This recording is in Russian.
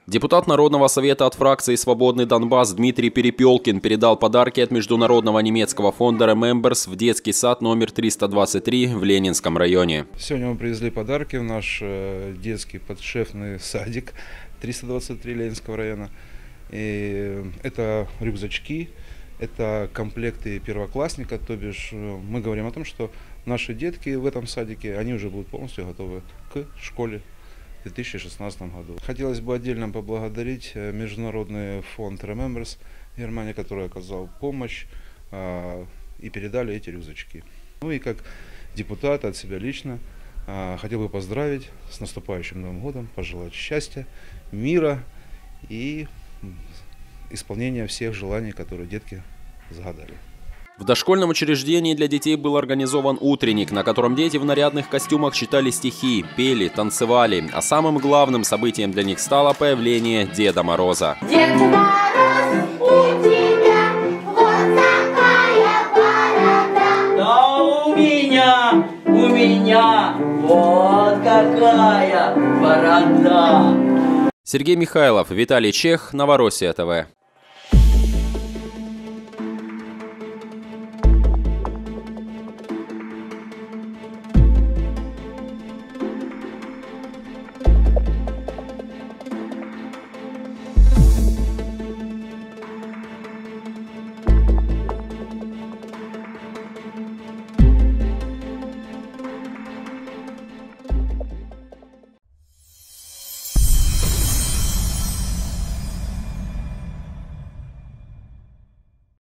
Депутат Народного совета от фракции «Свободный Донбасс» Дмитрий Перепелкин передал подарки от Международного немецкого фонда Remembers в детский сад номер 323 в Ленинском районе. Сегодня мы привезли подарки в наш детский подшефный садик 323 Ленинского района. И это рюкзачки, это комплекты первоклассника, то бишь мы говорим о том, что наши детки в этом садике, они уже будут полностью готовы к школе в 2016 году. Хотелось бы отдельно поблагодарить Международный фонд Remembers Германии, который оказал помощь и передали эти рюкзачки. Ну и как депутат от себя лично хотел бы поздравить с наступающим Новым годом, пожелать счастья, мира и исполнения всех желаний, которые детки загадали. В дошкольном учреждении для детей был организован утренник, на котором дети в нарядных костюмах читали стихи, пели, танцевали. А самым главным событием для них стало появление Деда Мороза. Дед Мороз, у тебя вот такая борода. Да у меня вот какая борода. Сергей Михайлов, Виталий Чех, Новороссия ТВ.